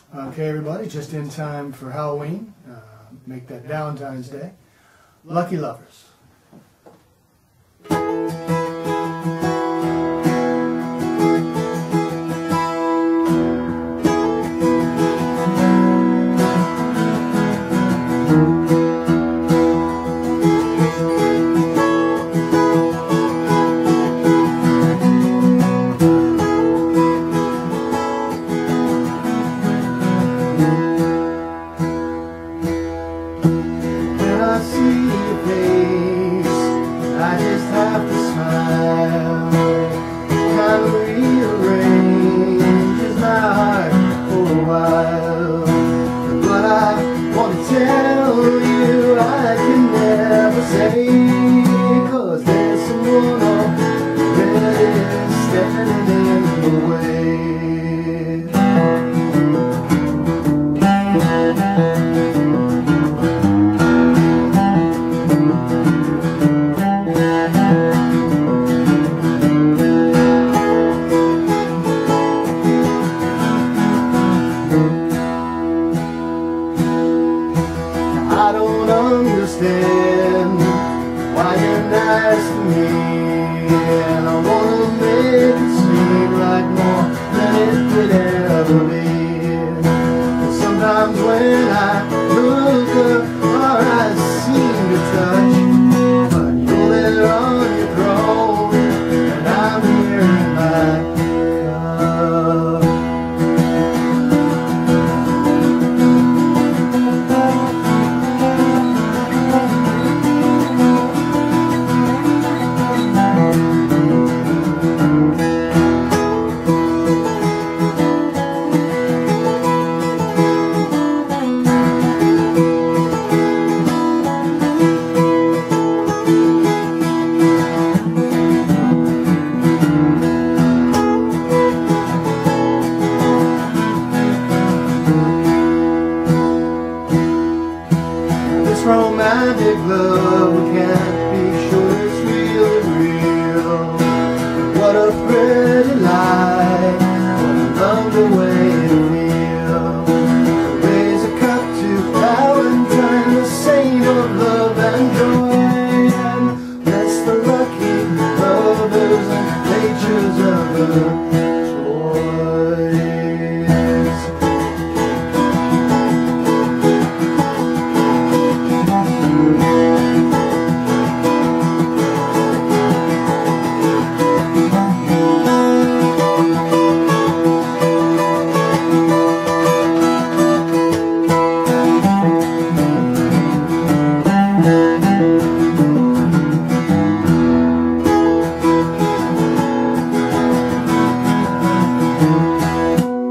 Okay, everybody, just in time for Halloween. Make that Valentine's Day. Lucky lovers. I see your face, I just have to smile. Kind of rearranges my heart for a while. But I want to tell you I can never say, 'cause there's someone already standing in the way. I don't understand why you're nice to me, and I wanna make it seem like more than it could ever be. But sometimes when I look up, our eyes seem to touch, but you're there on your throne, and I'm here in my cup. Romantic love, we can't be sure it's really real. What a pretty lie, what a lovely way to feel. Raise a cup to Valentine, the saint of love and joy, and bless the lucky lovers and natures of the toys.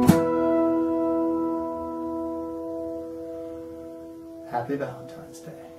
Happy Valentine's Day.